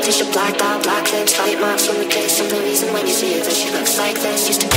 t-shirt, blacked out, black lips, white marks from the kiss. And the reason when you see it, that she looks like this. Used to